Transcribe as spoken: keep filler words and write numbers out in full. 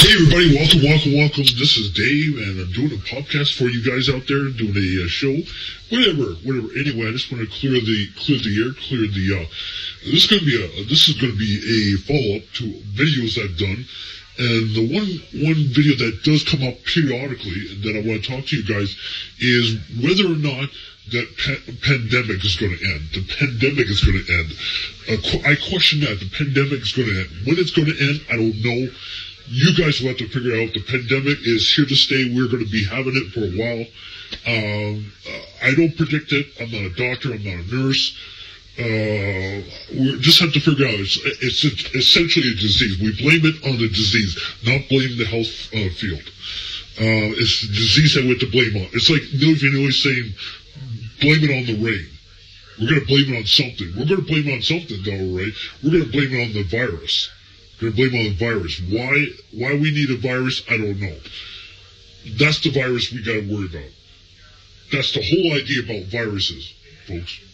Hey everybody, welcome, welcome, welcome. This is Dave, and I'm doing a podcast for you guys out there, doing a uh, show, whatever, whatever. Anyway, I just want to clear the clear the air, clear the. Uh, this is going to be a this is going to be a follow up to videos I've done, and the one one video that does come up periodically that I want to talk to you guys is whether or not that pa- pandemic is going to end. The pandemic is going to end. Uh, qu- I question that the pandemic is going to end. When it's going to end, I don't know. You guys will have to figure out. The pandemic is here to stay. We're going to be having it for a while. Um, uh, I don't predict it. I'm not a doctor. I'm not a nurse. Uh, we just have to figure out. It's, it's essentially a disease. We blame it on the disease, not blame the health uh, field. Uh, it's the disease that we have to blame on. It's like Milli Vanilli saying, blame it on the rain. We're going to blame it on something. We're going to blame it on something, though, right? We're going to blame it on the virus. We're going to blame it on the virus. Why Why we need a virus, I don't know. That's the virus we got to worry about. That's the whole idea about viruses, folks.